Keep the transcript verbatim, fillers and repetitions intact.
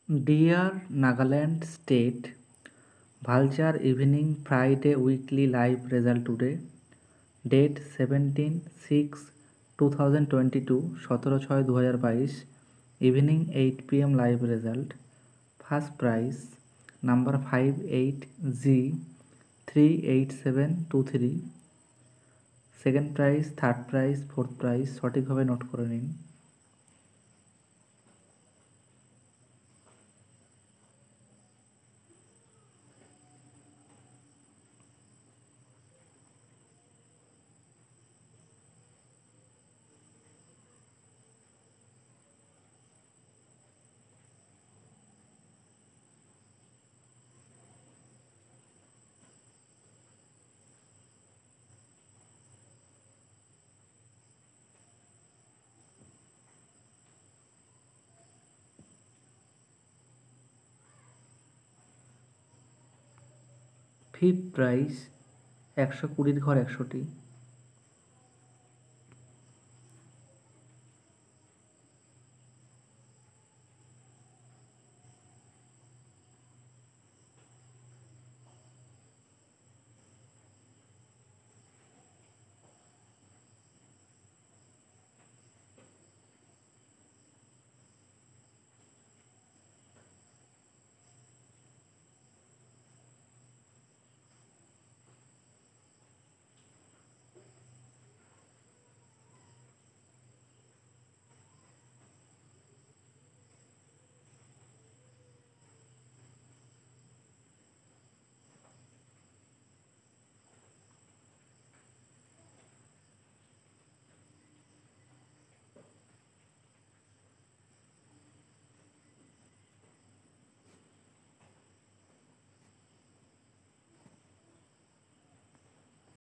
Dear Nagaland State, Vulture Evening Friday Weekly Live Result today. Date seventeen six twenty twenty-two, সতেরো ছয় দু হাজার বাইশ, evening eight p m live result. First prize number five eight Z three eight seven two three. Second prize, third prize, fourth prize সঠিকভাবে note করে নিন। Fifth prize একশো কুড়ির ঘর একশোটি।